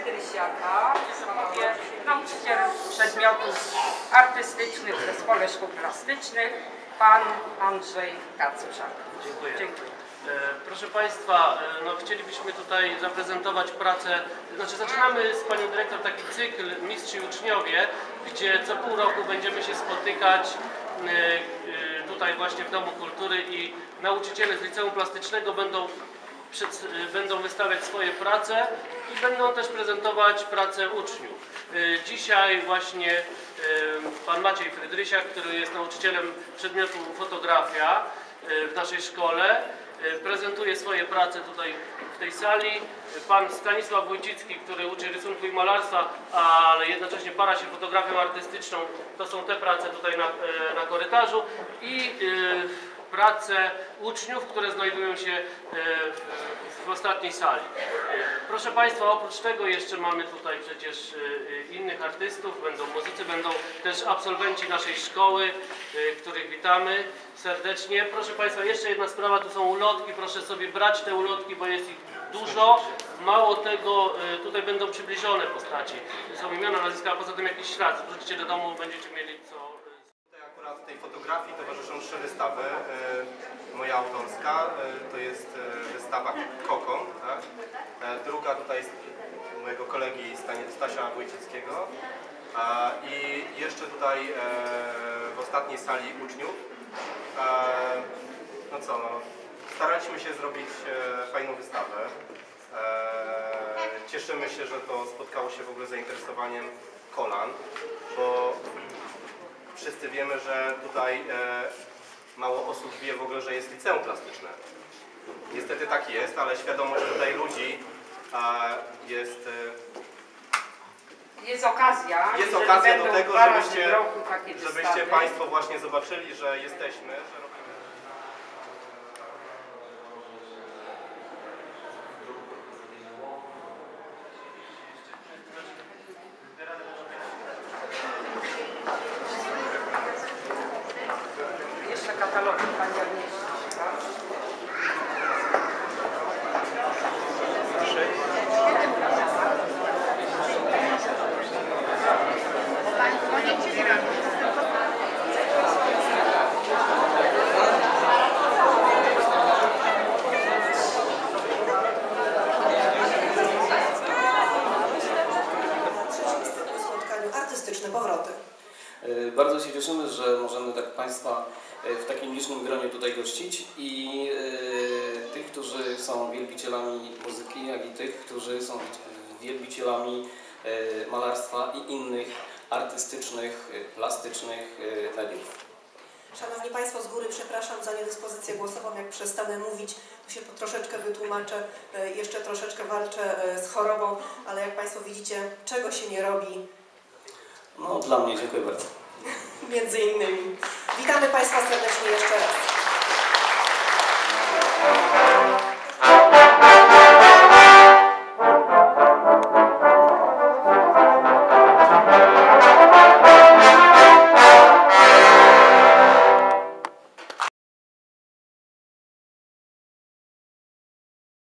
Frydrysiaka, panowie, nauczyciel przedmiotów artystycznych w Zespole Szkół Plastycznych, pan Andrzej Kacuszak. Dziękuję. Proszę Państwa, no, chcielibyśmy tutaj zaprezentować pracę, zaczynamy z Panią Dyrektor taki cykl Mistrz i Uczniowie, gdzie co pół roku będziemy się spotykać tutaj właśnie w Domu Kultury i nauczyciele z Liceum Plastycznego będą wystawiać swoje prace i będą też prezentować pracę uczniów. Dzisiaj właśnie pan Maciej Frydrysiak, który jest nauczycielem przedmiotu fotografia w naszej szkole, prezentuje swoje prace tutaj w tej sali. Pan Stanisław Wójcicki, który uczy rysunku i malarstwa, ale jednocześnie para się fotografią artystyczną. To są te prace tutaj na korytarzu i prace uczniów, które znajdują się w ostatniej sali. Proszę Państwa, oprócz tego jeszcze mamy tutaj przecież innych artystów, będą muzycy, będą też absolwenci naszej szkoły, których witamy serdecznie. Proszę Państwa, jeszcze jedna sprawa, tu są ulotki, proszę sobie brać te ulotki, bo jest ich dużo. Mało tego, tutaj będą przybliżone postaci. Są imiona, nazwiska, a poza tym jakiś ślad. Wrócicie do domu, będziecie mieli co... Akurat w tej fotografii towarzyszą 3 wystawy. Moja autorska, to jest wystawa Kokon, tak? Druga tutaj jest mojego kolegi Stasia Wójcickiego i jeszcze tutaj w ostatniej sali uczniów. No co, no, staraliśmy się zrobić fajną wystawę. Cieszymy się, że to spotkało się w ogóle z zainteresowaniem kolan, bo wszyscy wiemy, że tutaj mało osób wie w ogóle, że jest liceum plastyczne. Niestety tak jest, ale świadomość tutaj ludzi jest... Jest okazja do tego, żebyście Państwo właśnie zobaczyli, że jesteśmy. Że Jeszcze katalogi Pani Agnieszka. Artystyczne powroty. Bardzo się cieszymy, że możemy tak Państwa w takim licznym gronie tutaj gościć i tych, którzy są wielbicielami muzyki, jak i tych, którzy są wielbicielami malarstwa i innych artystycznych, plastycznych mediów. Szanowni Państwo, z góry przepraszam za niedyspozycję głosową. Jak przestanę mówić, to się troszeczkę wytłumaczę, jeszcze troszeczkę walczę z chorobą, ale jak Państwo widzicie, czego się nie robi. No, dla mnie dziękuję bardzo. Między innymi. Witamy Państwa serdecznie jeszcze raz.